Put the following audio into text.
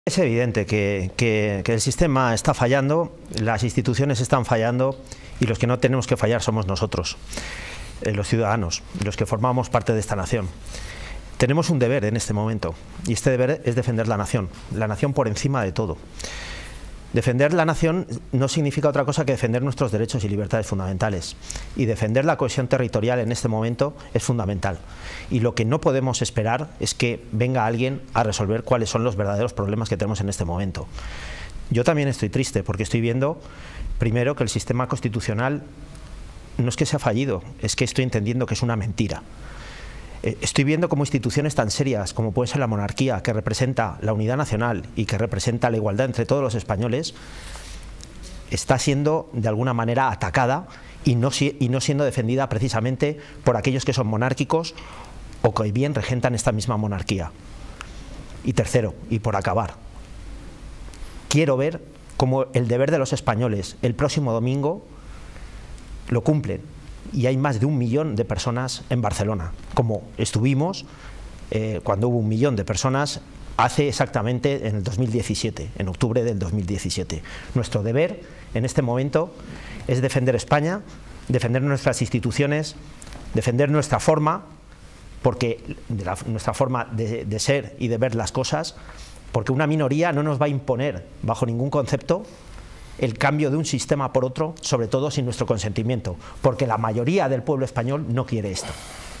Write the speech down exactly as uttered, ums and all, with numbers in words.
Es evidente que, que, que el sistema está fallando, las instituciones están fallando y los que no tenemos que fallar somos nosotros, eh, los ciudadanos, los que formamos parte de esta nación. Tenemos un deber en este momento y este deber es defender la nación, la nación por encima de todo. Defender la nación no significa otra cosa que defender nuestros derechos y libertades fundamentales, y defender la cohesión territorial en este momento es fundamental. Y lo que no podemos esperar es que venga alguien a resolver cuáles son los verdaderos problemas que tenemos en este momento. Yo también estoy triste porque estoy viendo, primero, que el sistema constitucional no es que sea fallido, es que estoy entendiendo que es una mentira. Estoy viendo cómo instituciones tan serias como puede ser la monarquía, que representa la unidad nacional y que representa la igualdad entre todos los españoles, está siendo de alguna manera atacada y no, y no siendo defendida precisamente por aquellos que son monárquicos o que bien regentan esta misma monarquía. Y tercero, y por acabar, quiero ver cómo el deber de los españoles el próximo domingo lo cumplen. Y hay más de un millón de personas en Barcelona, como estuvimos eh, cuando hubo un millón de personas hace exactamente en el dos mil diecisiete, en octubre del dos mil diecisiete. Nuestro deber en este momento es defender España, defender nuestras instituciones, defender nuestra forma, porque de la, nuestra forma de, de ser y de ver las cosas, porque una minoría no nos va a imponer bajo ningún concepto el cambio de un sistema por otro, sobre todo sin nuestro consentimiento, porque la mayoría del pueblo español no quiere esto.